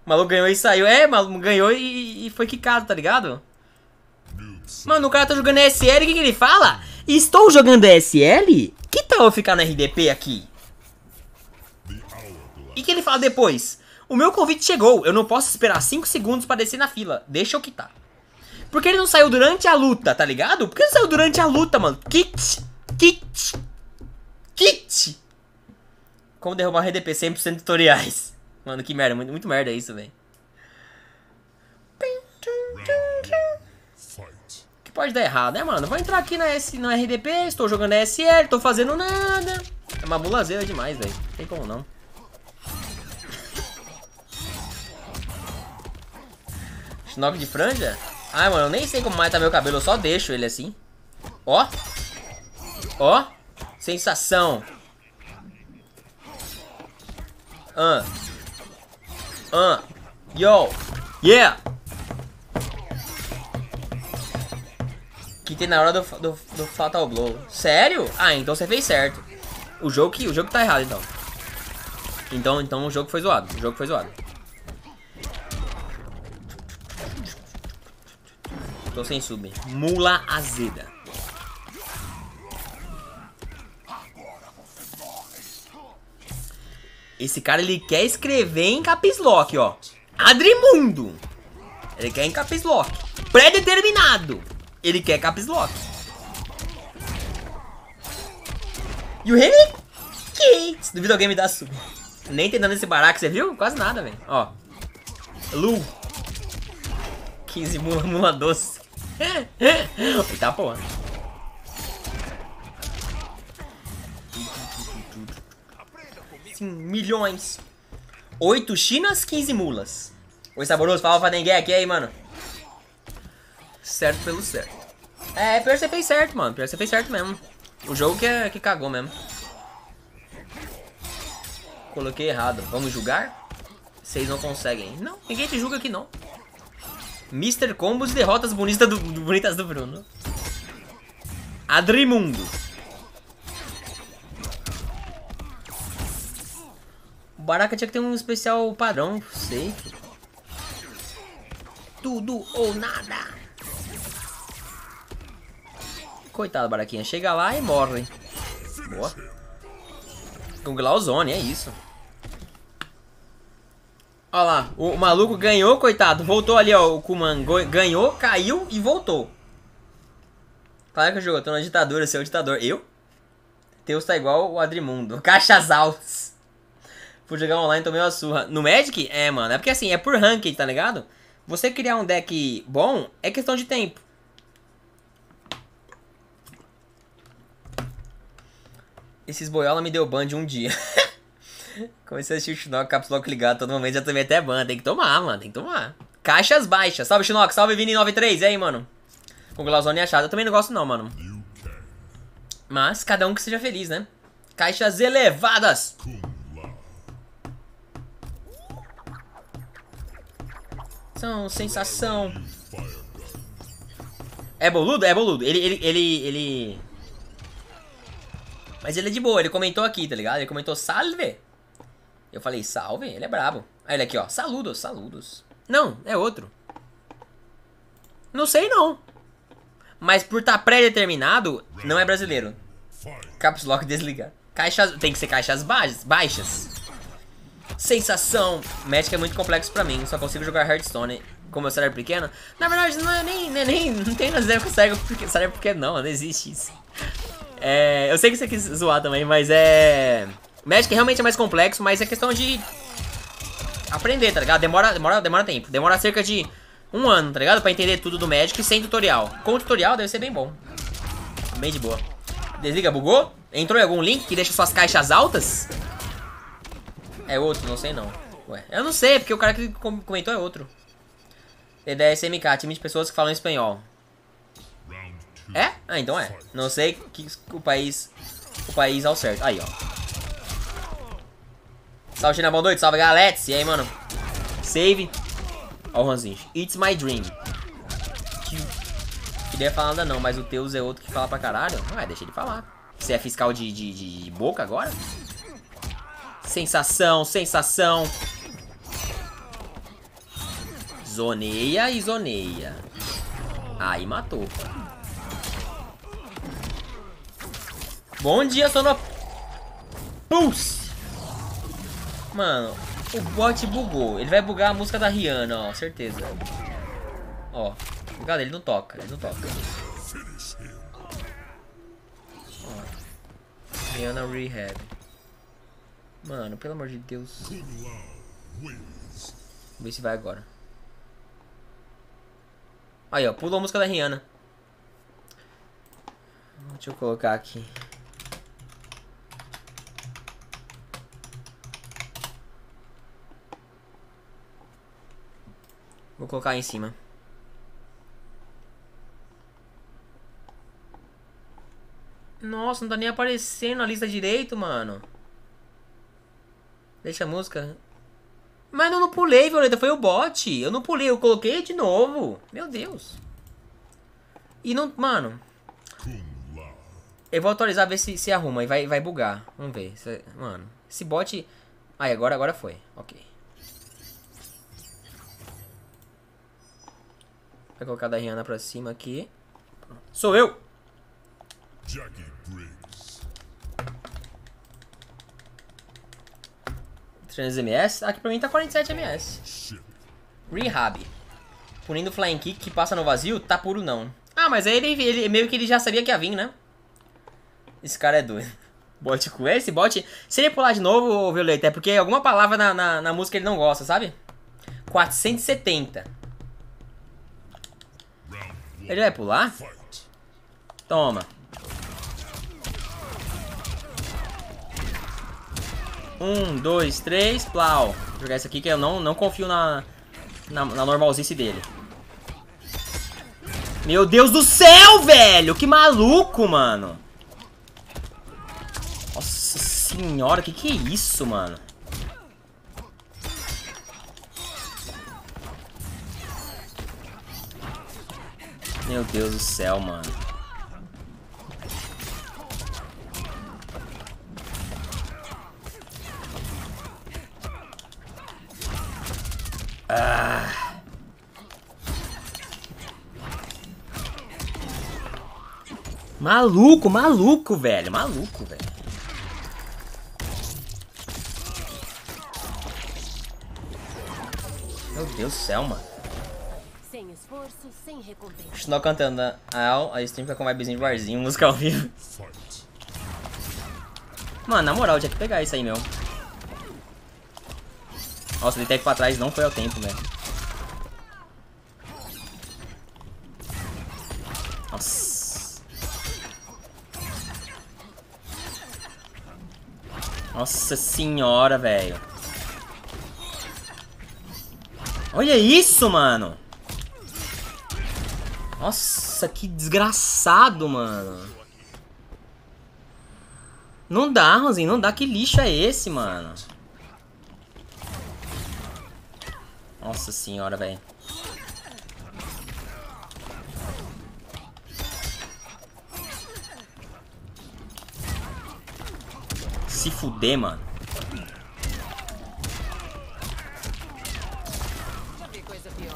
O maluco ganhou e saiu. É, o maluco ganhou e foi quicado, tá ligado? Mano, o cara tá jogando ESL, o que ele fala? Estou jogando ESL? Que tal eu ficar no RDP aqui? E que ele fala depois? O meu convite chegou, eu não posso esperar 5 segundos pra descer na fila. Deixa eu quitar. Por que ele não saiu durante a luta, tá ligado? Por que ele saiu durante a luta, mano? Kit! Como derrubar um RDP 100% tutoriais. Mano, que merda, muito merda isso, velho. Que pode dar errado, né, mano? Vou entrar aqui no RDP, estou jogando ESL, tô fazendo nada. É uma bulazeira demais, velho. Não tem como não. Schnock de franja? Ai, mano, eu nem sei como mais tá meu cabelo, eu só deixo ele assim. Ó. Ó. Sensação. Yo. Yeah. Quitei na hora do Fatal Blow. Sério? Ah, então você fez certo. O jogo que tá errado, então. Então o jogo foi zoado. Tô sem sub. Mula azeda. Esse cara, ele quer escrever em caps lock, ó. Adrimundo. Ele quer em caps lock. Pré-determinado. Ele quer caps lock. E o Henry Gates do videogame da sub. Nem tem dano nesse baraco, você viu? Quase nada, velho. Ó. Lu. 15 mula doce. Eita porra. Sim, milhões. 8 chinas, 15 mulas. Oi, saboroso, fala pra ninguém aqui aí, mano. Certo pelo certo. É, pior que você fez certo, mano. Pior que você fez certo mesmo. O jogo que cagou mesmo. Coloquei errado. Vamos julgar? Vocês não conseguem. Não, ninguém te julga aqui não. Mr. Combos e derrotas bonitas do Bruno. Adrimundo. O Baraka tinha que ter um especial padrão, sei. Tudo ou nada. Coitado, Baraquinha. Chega lá e morre. Boa. Com Glauzone, é isso. Olha lá, o maluco ganhou, coitado. Voltou ali, ó. O Kuman ganhou, caiu e voltou. Fala que eu jogo, eu tô na ditadura, seu ditador. Eu? Teus tá igual o Adrimundo. Caixas altas. Fui jogar online, tomei uma surra. No Magic? É, mano. É porque assim, é por ranked, tá ligado? Você criar um deck bom é questão de tempo. Esses boiola me deu ban de um dia. Comecei a assistir o Shinnok, Caps Lock ligado todo momento, já tomei até ban. Tem que tomar, mano, tem que tomar. Caixas baixas. Salve, Shinnok, salve, Vini93. E aí, mano? Com Glauzone achado. Eu também não gosto não, mano. Mas cada um que seja feliz, né? Caixas elevadas. São sensação. É boludo? É boludo. Ele... Mas ele é de boa, ele comentou aqui, tá ligado? Ele comentou salve. Eu falei salve, ele é brabo. Aí ele aqui, ó, saludos, saludos. Não, é outro. Não sei não. Mas por estar pré-determinado, não é brasileiro. Caps Lock desligar. Caixas, tem que ser caixas baixas. Sensação. Magic é muito complexo pra mim, só consigo jogar Hearthstone com meu cérebro pequeno. Na verdade, não é nem não tem nada a ver com cérebro pequeno, não existe isso. É, eu sei que você quis zoar também, mas é... Magic realmente é mais complexo, mas é questão de aprender, tá ligado? Demora tempo. Demora cerca de 1 ano, tá ligado? Pra entender tudo do Magic sem tutorial. Com tutorial deve ser bem bom. Bem de boa. Desliga, bugou? Entrou em algum link que deixa suas caixas altas? É outro, não sei não. Ué, eu não sei, porque o cara que comentou é outro. TDSMK, time de pessoas que falam espanhol. É? Ah, então é. Não sei que o país ao certo. Aí, ó. Salve, China, boa noite. Salve, Galetes. E aí, mano? Save. Ó o Ranzinho. It's my dream. Queria falar nada não, mas o Teus é outro que fala pra caralho. Ah, deixa ele falar. Você é fiscal de boca agora? Sensação, sensação. Zoneia e zoneia. Aí matou. Bom dia, Sono... Pulse! Mano, o bot bugou. Ele vai bugar a música da Rihanna, ó. Certeza. Ó. Galera, ele não toca. Ele não toca. Ó. Rihanna Rehab. Mano, pelo amor de Deus. Vamos ver se vai agora. Aí, ó. Pulou a música da Rihanna. Deixa eu colocar aqui. Vou colocar aí em cima. Nossa, não tá nem aparecendo na lista direito, mano. Deixa a música. Mas eu não pulei, Violeta. Foi o bot. Eu não pulei. Eu coloquei de novo. Meu Deus. E não... Mano. Eu vou atualizar, ver se arruma. E vai bugar. Vamos ver. Mano. Esse bot... Aí, agora foi. Ok. Vai colocar da Rihanna pra cima aqui. Sou eu! 300 ms? Aqui pra mim tá 47 ms. Rehab. Punindo Flying Kick que passa no vazio, tá puro não. Ah, mas aí ele meio que ele já sabia que ia vir, né? Esse cara é doido. Bot com esse bot. Se ele pular de novo, Violeta, é porque alguma palavra na música ele não gosta, sabe? 470. Ele vai pular? Toma. 1, 2, 3, plau. Vou jogar esse aqui que eu não confio na normalzice dele. Meu Deus do céu, velho! Que maluco, mano! Nossa senhora, que é isso, mano? Meu Deus do céu, mano. Ah. Maluco, velho. Maluco, velho. Meu Deus do céu, mano. Sem esforço, sem recompensa. Estou cantando a stream fica com vibezinho de barzinho, música ao vivo. Mano, na moral, eu tinha que pegar isso aí, meu. Nossa, ele teve pra trás, não foi ao tempo, velho. Nossa. Nossa senhora, velho. Olha isso, mano. Nossa, que desgraçado, mano. Não dá, Rosinho, não dá. Que lixo é esse, mano? Nossa senhora, velho. Se fuder, mano. Já vi coisa pior.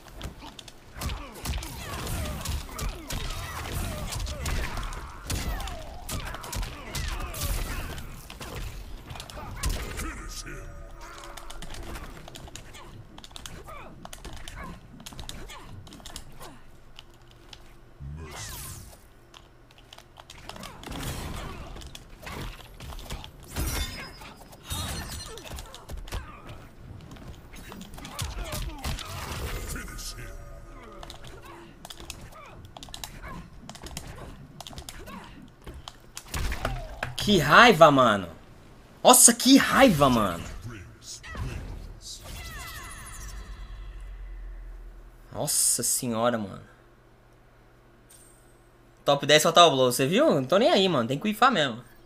Que raiva, mano. Nossa, que raiva, mano. Nossa senhora, mano. Top 10 Fatal Blow, você viu? Não tô nem aí, mano. Tem que uifar mesmo.